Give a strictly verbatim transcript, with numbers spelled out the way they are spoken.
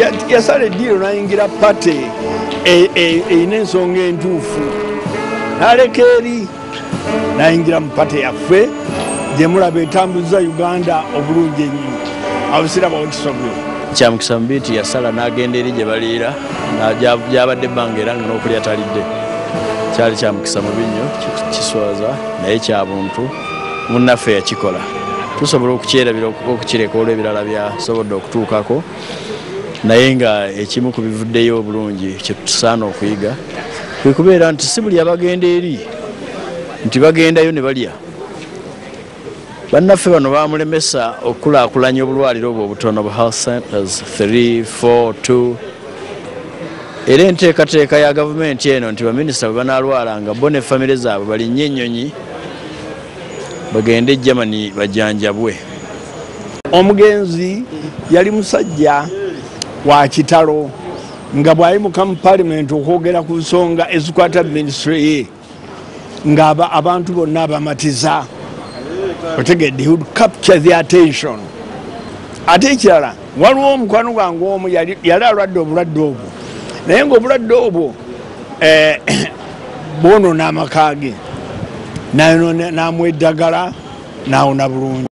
yasala eddiiro nayingira pate eyina ensonga entuufu naleka eri nayingira mu pate yaffe gyemulaba etambuza Uganda obulungi ennyo abusirabawo kisobyo kyamukisa mubiti yasala n'agenda eri gye baliira gyabadde ebbanga era nga n'okulya talidde kyali kyamukisa mubi nnyo kiswaza naye kya buntu munnaffe yakikola tusobola okukyerabira okukireka olw'ebirala byasobodde okutuukako naye nga ekimu ku bivuddeyo obulungi kye tusaana okuyiga kwe kubeera nti si buli abagenda eri nti bagendayo ne balya bannaffe bano bamulemesa okukulaakulanya obulwaliro obwo obutono bu health centers three four two era enteekateeka ya gavumenti eno nti baminisita bwe banaalwalanga bo ne famire zaabwe balinnye ennyonyi bagende Germany bajanjabwe. Omugenzi yali musajja wa kitalo nga bwayimuka mu parliament okwogera ku nsonga ezikwata ministry ye nga abantu bonna abamatiza otegedde, he would capture the attention. Ate ekirala waliwo omukwano gwange omu yali alwadde obulwadde obwo naye ng'obulwadde obwo bwonoona amaka ge n'amwa eddagala n'awona bulungi.